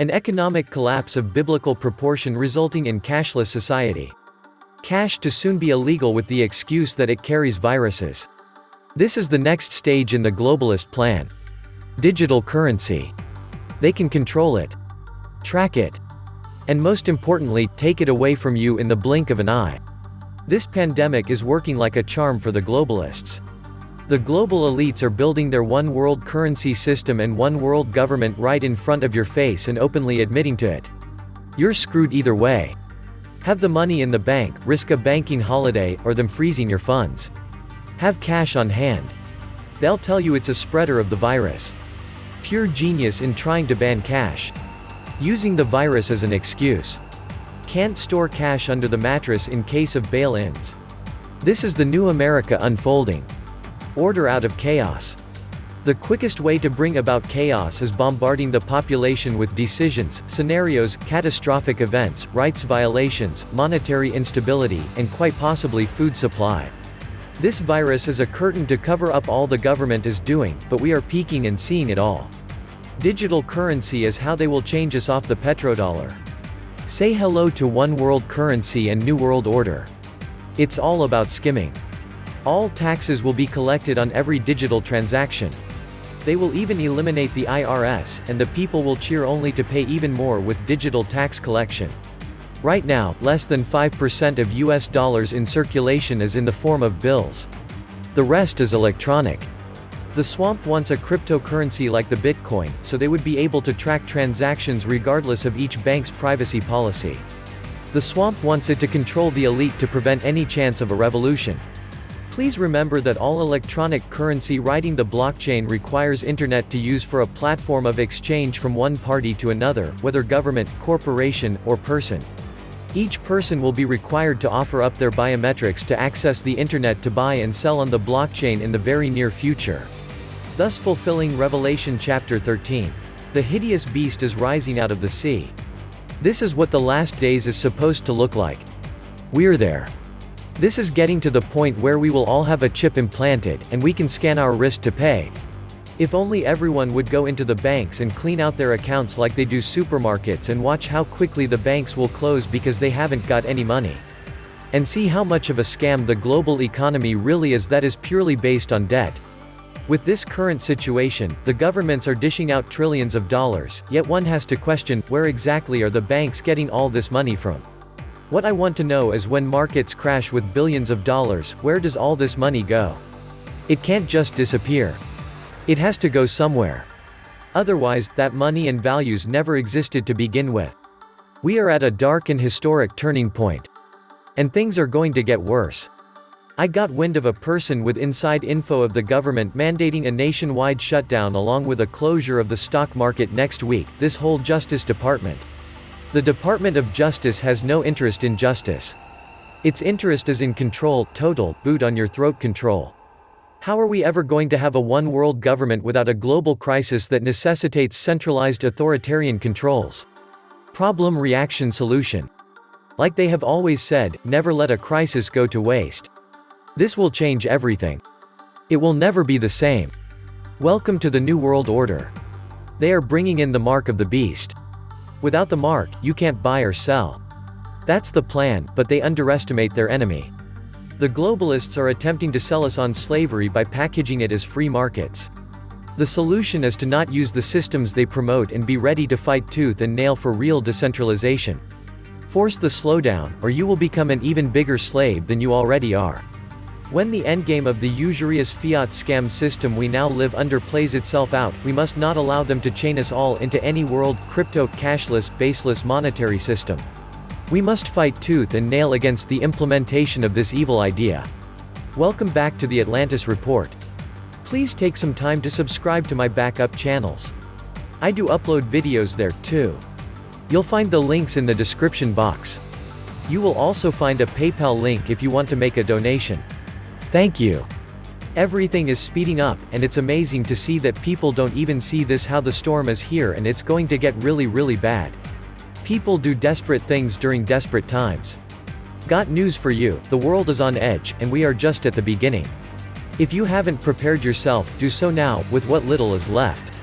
An economic collapse of biblical proportion resulting in cashless society. Cash to soon be illegal with the excuse that it carries viruses. This is the next stage in the globalist plan. Digital currency. They can control it, track it, and most importantly, take it away from you in the blink of an eye. This pandemic is working like a charm for the globalists. The global elites are building their one world currency system and one world government right in front of your face and openly admitting to it. You're screwed either way. Have the money in the bank, risk a banking holiday, or them freezing your funds. Have cash on hand. They'll tell you it's a spreader of the virus. Pure genius in trying to ban cash. Using the virus as an excuse. Can't store cash under the mattress in case of bail-ins. This is the new America unfolding. Order out of chaos. The quickest way to bring about chaos is bombarding the population with decisions, scenarios, catastrophic events, rights violations, monetary instability, and quite possibly food supply. This virus is a curtain to cover up all the government is doing, but we are peeking and seeing it all. Digital currency is how they will change us off the petrodollar. Say hello to one world currency and new world order. It's all about skimming. All taxes will be collected on every digital transaction. They will even eliminate the IRS, and the people will cheer only to pay even more with digital tax collection. Right now, less than 5% of US dollars in circulation is in the form of bills. The rest is electronic. The swamp wants a cryptocurrency like the Bitcoin, so they would be able to track transactions regardless of each bank's privacy policy. The swamp wants it to control the elite to prevent any chance of a revolution. Please remember that all electronic currency riding the blockchain requires internet to use for a platform of exchange from one party to another, whether government, corporation, or person. Each person will be required to offer up their biometrics to access the internet to buy and sell on the blockchain in the very near future. Thus fulfilling Revelation chapter 13. The hideous beast is rising out of the sea. This is what the last days is supposed to look like. We're there. This is getting to the point where we will all have a chip implanted, and we can scan our wrist to pay. If only everyone would go into the banks and clean out their accounts like they do supermarkets and watch how quickly the banks will close because they haven't got any money. And see how much of a scam the global economy really is that is purely based on debt. With this current situation, the governments are dishing out trillions of dollars, yet one has to question, where exactly are the banks getting all this money from? What I want to know is when markets crash with billions of dollars, where does all this money go? It can't just disappear. It has to go somewhere. Otherwise, that money and values never existed to begin with. We are at a dark and historic turning point. And things are going to get worse. I got wind of a person with inside info of the government mandating a nationwide shutdown along with a closure of the stock market next week, this whole Justice Department. The Department of Justice has no interest in justice. Its interest is in control, total, boot on your throat control. How are we ever going to have a one-world government without a global crisis that necessitates centralized authoritarian controls? Problem, reaction, solution. Like they have always said, never let a crisis go to waste. This will change everything. It will never be the same. Welcome to the New World Order. They are bringing in the mark of the beast. Without the mark, you can't buy or sell. That's the plan, but they underestimate their enemy. The globalists are attempting to sell us on slavery by packaging it as free markets. The solution is to not use the systems they promote and be ready to fight tooth and nail for real decentralization. Force the slowdown, or you will become an even bigger slave than you already are. When the endgame of the usurious fiat scam system we now live under plays itself out, we must not allow them to chain us all into any world, crypto, cashless, baseless monetary system. We must fight tooth and nail against the implementation of this evil idea. Welcome back to the Atlantis Report. Please take some time to subscribe to my backup channels. I do upload videos there, too. You'll find the links in the description box. You will also find a PayPal link if you want to make a donation. Thank you. Everything is speeding up, and it's amazing to see that people don't even see this, how the storm is here and it's going to get really, really bad. People do desperate things during desperate times. Got news for you, the world is on edge, and we are just at the beginning. If you haven't prepared yourself, do so now, with what little is left.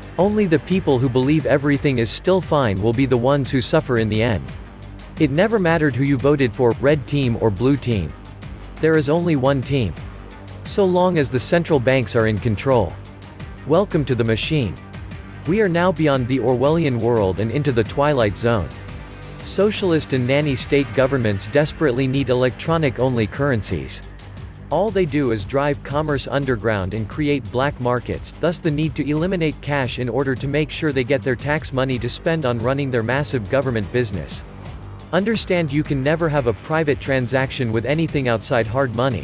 Only the people who believe everything is still fine will be the ones who suffer in the end. It never mattered who you voted for, red team or blue team. There is only one team. So long as the central banks are in control. Welcome to the machine. We are now beyond the Orwellian world and into the twilight zone. Socialist and nanny state governments desperately need electronic-only currencies. All they do is drive commerce underground and create black markets, thus the need to eliminate cash in order to make sure they get their tax money to spend on running their massive government business. Understand, you can never have a private transaction with anything outside hard money.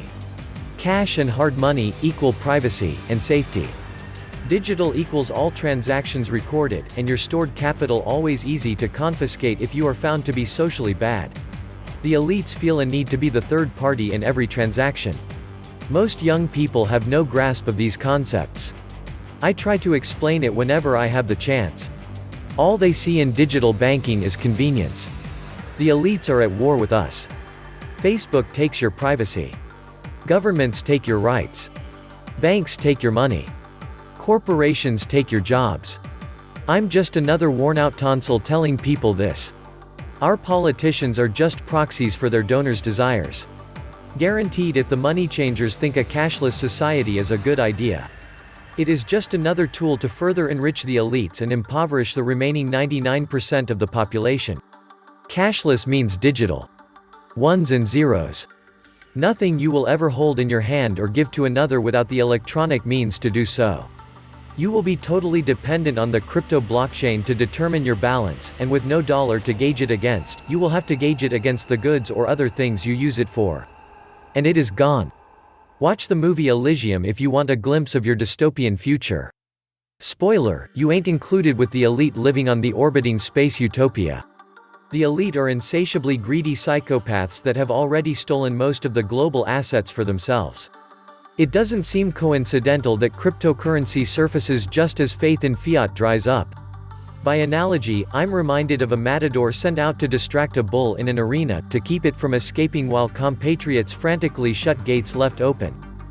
Cash and hard money equal privacy and safety. Digital equals all transactions recorded, and your stored capital always easy to confiscate if you are found to be socially bad. The elites feel a need to be the third party in every transaction. Most young people have no grasp of these concepts. I try to explain it whenever I have the chance. All they see in digital banking is convenience. The elites are at war with us. Facebook takes your privacy. Governments take your rights. Banks take your money. Corporations take your jobs. I'm just another worn-out tonsil telling people this. Our politicians are just proxies for their donors' desires. Guaranteed, if the money changers think a cashless society is a good idea. It is just another tool to further enrich the elites and impoverish the remaining 99% of the population. Cashless means digital. Ones and zeros. Nothing you will ever hold in your hand or give to another without the electronic means to do so. You will be totally dependent on the crypto blockchain to determine your balance, and with no dollar to gauge it against, you will have to gauge it against the goods or other things you use it for. And it is gone. Watch the movie Elysium if you want a glimpse of your dystopian future. Spoiler, you ain't included with the elite living on the orbiting space utopia. The elite are insatiably greedy psychopaths that have already stolen most of the global assets for themselves. It doesn't seem coincidental that cryptocurrency surfaces just as faith in fiat dries up. By analogy, I'm reminded of a matador sent out to distract a bull in an arena, to keep it from escaping while compatriots frantically shut gates left open.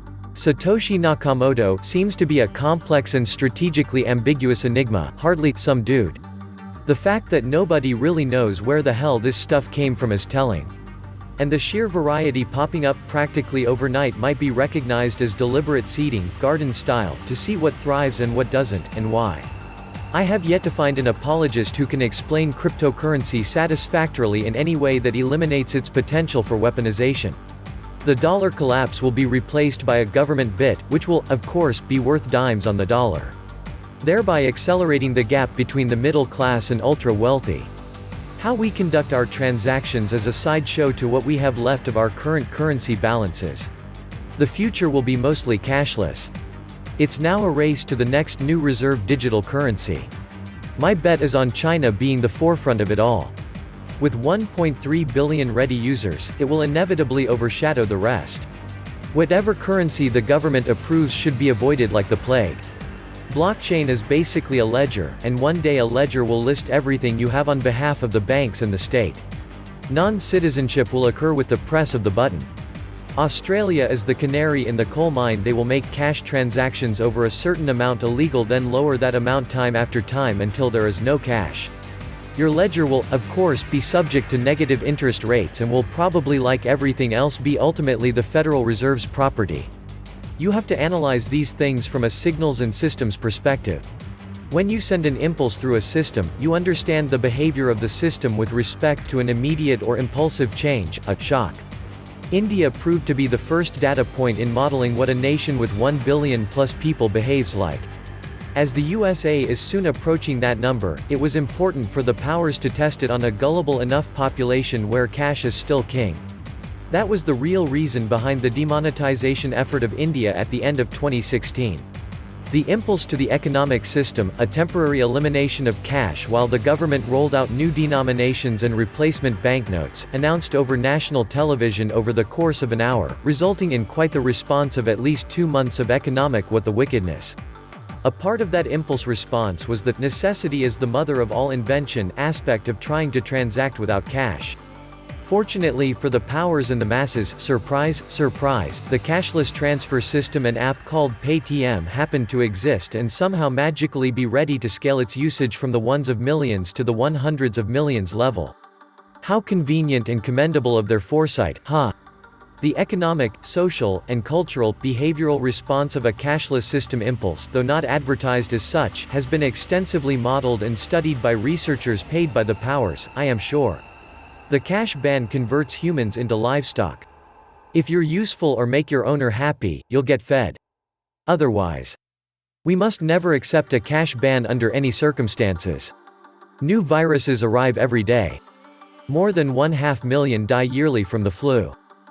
Satoshi Nakamoto seems to be a complex and strategically ambiguous enigma, hardly some dude. The fact that nobody really knows where the hell this stuff came from is telling. And the sheer variety popping up practically overnight might be recognized as deliberate seeding, garden style, to see what thrives and what doesn't, and why. I have yet to find an apologist who can explain cryptocurrency satisfactorily in any way that eliminates its potential for weaponization. The dollar collapse will be replaced by a government bit, which will, of course, be worth dimes on the dollar. Thereby accelerating the gap between the middle class and ultra-wealthy. How we conduct our transactions is a sideshow to what we have left of our current currency balances. The future will be mostly cashless. It's now a race to the next new reserve digital currency. My bet is on China being the forefront of it all. With 1.3 billion ready users, it will inevitably overshadow the rest. Whatever currency the government approves should be avoided like the plague. Blockchain is basically a ledger, and one day a ledger will list everything you have on behalf of the banks and the state. Non-citizenship will occur with the press of the button. Australia is the canary in the coal mine. They will make cash transactions over a certain amount illegal, then lower that amount time after time until there is no cash. Your ledger will, of course, be subject to negative interest rates and will probably, like everything else, be ultimately the Federal Reserve's property. You have to analyze these things from a signals and systems perspective. When you send an impulse through a system, you understand the behavior of the system with respect to an immediate or impulsive change, a shock. India proved to be the first data point in modeling what a nation with 1 billion plus people behaves like. As the USA is soon approaching that number, it was important for the powers to test it on a gullible enough population where cash is still king. That was the real reason behind the demonetization effort of India at the end of 2016. The impulse to the economic system, a temporary elimination of cash while the government rolled out new denominations and replacement banknotes, announced over national television over the course of an hour, resulting in quite the response of at least 2 months of economic what the wickedness. A part of that impulse response was that necessity is the mother of all invention aspect of trying to transact without cash. Fortunately for the powers and the masses, surprise, surprise, the cashless transfer system and app called Paytm happened to exist and somehow magically be ready to scale its usage from the ones of millions to the hundreds of millions level. How convenient and commendable of their foresight, huh? The economic, social, and cultural, behavioral response of a cashless system impulse, though not advertised as such, has been extensively modeled and studied by researchers paid by the powers, I am sure. The cash ban converts humans into livestock. If you're useful or make your owner happy, you'll get fed. Otherwise, we must never accept a cash ban under any circumstances. New viruses arrive every day. More than 500,000 die yearly from the flu.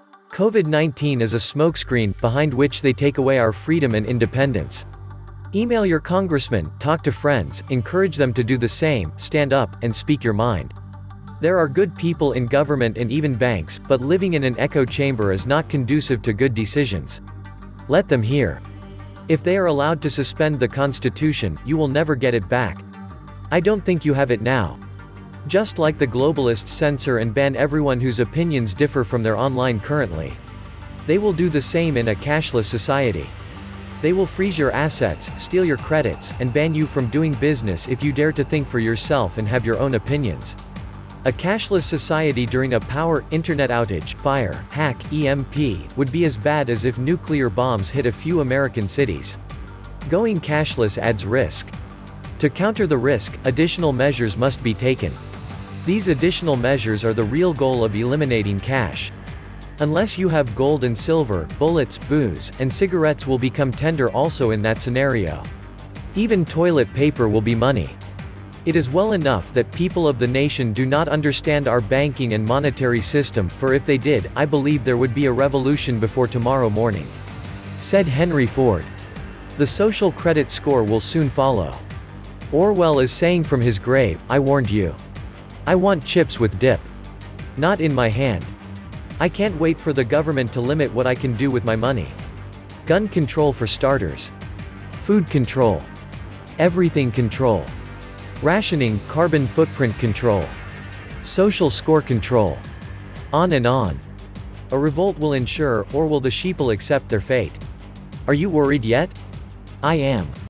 COVID-19 is a smokescreen, behind which they take away our freedom and independence. Email your congressman, talk to friends, encourage them to do the same, stand up, and speak your mind. There are good people in government and even banks, but living in an echo chamber is not conducive to good decisions. Let them hear. If they are allowed to suspend the Constitution, you will never get it back. I don't think you have it now. Just like the globalists censor and ban everyone whose opinions differ from their online currently. They will do the same in a cashless society. They will freeze your assets, steal your credits, and ban you from doing business if you dare to think for yourself and have your own opinions. A cashless society during a power, internet outage, fire, hack, EMP, would be as bad as if nuclear bombs hit a few American cities. Going cashless adds risk. To counter the risk, additional measures must be taken. These additional measures are the real goal of eliminating cash. Unless you have gold and silver, bullets, booze, and cigarettes will become tender also in that scenario. Even toilet paper will be money. It is well enough that people of the nation do not understand our banking and monetary system, for if they did, I believe there would be a revolution before tomorrow morning. Said Henry Ford. The social credit score will soon follow. Orwell is saying from his grave, I warned you. I want chips with dip. Not in my hand. I can't wait for the government to limit what I can do with my money. Gun control for starters. Food control. Everything control. Rationing, carbon footprint control. Social score control. On and on. A revolt will ensure, or will the sheeple accept their fate? Are you worried yet? I am.